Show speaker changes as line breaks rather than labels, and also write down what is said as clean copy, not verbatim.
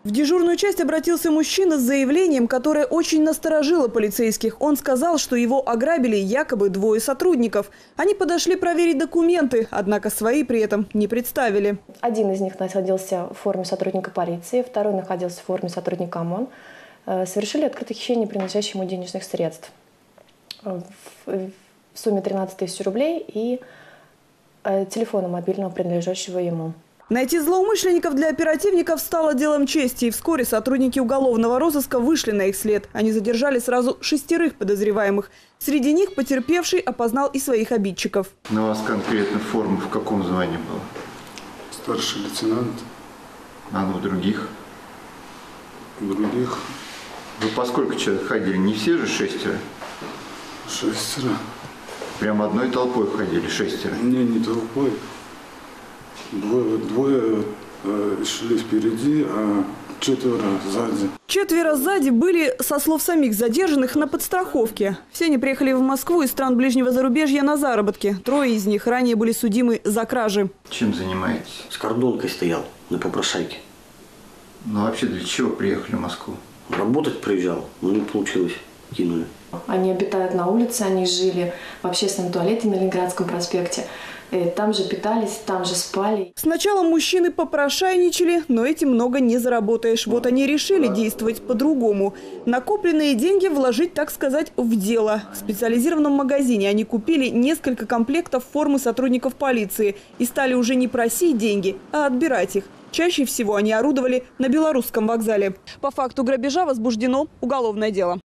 В дежурную часть обратился мужчина с заявлением, которое очень насторожило полицейских. Он сказал, что его ограбили якобы двое сотрудников. Они подошли проверить документы, однако свои при этом не представили.
Один из них находился в форме сотрудника полиции, второй находился в форме сотрудника ОМОН. Совершили открытое хищение, принадлежащее ему денежных средств в сумме 13 тысяч рублей и телефона мобильного, принадлежащего ему.
Найти злоумышленников для оперативников стало делом чести, и вскоре сотрудники уголовного розыска вышли на их след. Они задержали сразу 6 подозреваемых. Среди них потерпевший опознал и своих обидчиков.
На вас конкретно форма в каком звании была?
Старший лейтенант.
А ну, других?
Других.
Вы по сколько человек ходили? Не все же 6?
6.
Прям одной толпой ходили 6?
Не толпой. Двое шли впереди, а 4 сзади.
4 сзади были, со слов самих задержанных, на подстраховке. Все они приехали в Москву из стран ближнего зарубежья на заработки. 3 из них ранее были судимы за кражи.
Чем занимаетесь?
С кордонкой стоял на попрошайке.
Ну вообще для чего приехали в Москву?
Работать приезжал, но не получилось. Кинули.
Они обитают на улице, они жили в общественном туалете на Ленинградском проспекте. Там же питались, там же спали.
Сначала мужчины попрошайничали, но этим много не заработаешь. Вот они решили действовать по-другому. Накопленные деньги вложить, так сказать, в дело. В специализированном магазине они купили несколько комплектов формы сотрудников полиции и стали уже не просить деньги, а отбирать их. Чаще всего они орудовали на Белорусском вокзале. По факту грабежа возбуждено уголовное дело.